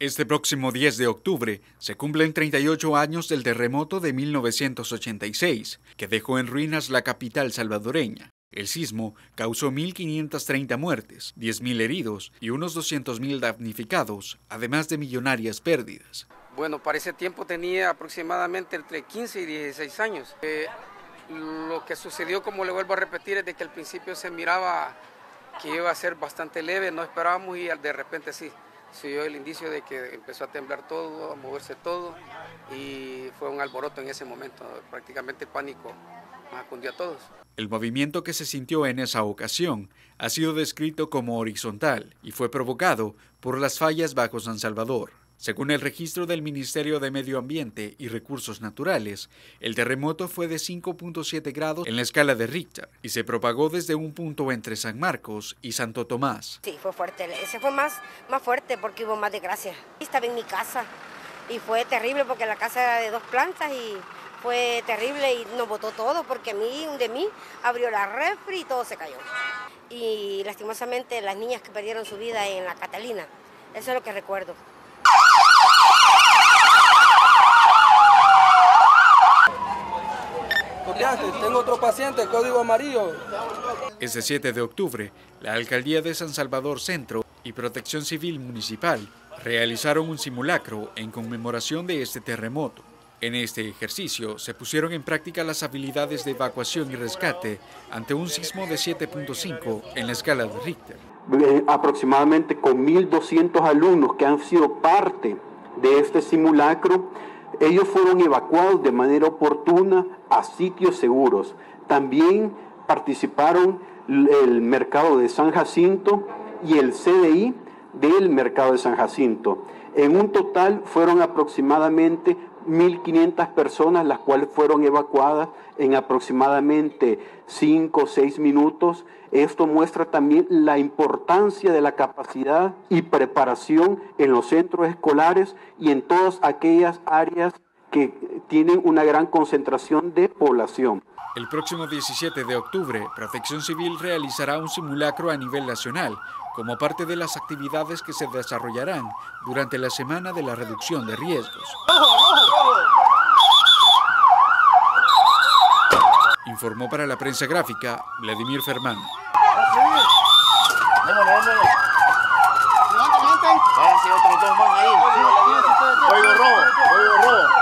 Este próximo 10 de octubre se cumplen 38 años del terremoto de 1986, que dejó en ruinas la capital salvadoreña. El sismo causó 1.530 muertes, 10.000 heridos y unos 200.000 damnificados, además de millonarias pérdidas. Bueno, para ese tiempo tenía aproximadamente entre 15 y 16 años. Lo que sucedió, como le vuelvo a repetir, es de que al principio se miraba que iba a ser bastante leve, no esperábamos y de repente sí. Se dio el indicio de que empezó a temblar todo, a moverse todo y fue un alboroto en ese momento, prácticamente el pánico nos acudió a todos. El movimiento que se sintió en esa ocasión ha sido descrito como horizontal y fue provocado por las fallas bajo San Salvador. Según el registro del Ministerio de Medio Ambiente y Recursos Naturales, el terremoto fue de 5.7 grados en la escala de Richter y se propagó desde un punto entre San Marcos y Santo Tomás. Sí, fue fuerte. Ese fue más fuerte porque hubo más desgracia. Estaba en mi casa y fue terrible porque la casa era de 2 plantas y fue terrible y nos botó todo porque de mí abrió la refri y todo se cayó. Y lastimosamente las niñas que perdieron su vida en la Catalina, eso es lo que recuerdo. Tengo otro paciente, código amarillo. Este 7 de octubre, la Alcaldía de San Salvador Centro y Protección Civil Municipal realizaron un simulacro en conmemoración de este terremoto. En este ejercicio se pusieron en práctica las habilidades de evacuación y rescate ante un sismo de 7.5 en la escala de Richter. Aproximadamente con 1.200 alumnos que han sido parte de este simulacro, ellos fueron evacuados de manera oportuna a sitios seguros. También participaron el mercado de San Jacinto y el CDI del mercado de San Jacinto. En un total fueron aproximadamente 1.500 personas, las cuales fueron evacuadas en aproximadamente 5 o 6 minutos. Esto muestra también la importancia de la capacidad y preparación en los centros escolares y en todas aquellas áreas que tienen una gran concentración de población. El próximo 17 de octubre, Protección Civil realizará un simulacro a nivel nacional como parte de las actividades que se desarrollarán durante la Semana de la Reducción de Riesgos. Informó para la prensa gráfica Vladimir Fermán. Váyanse otros 2 más ahí. Código rojo.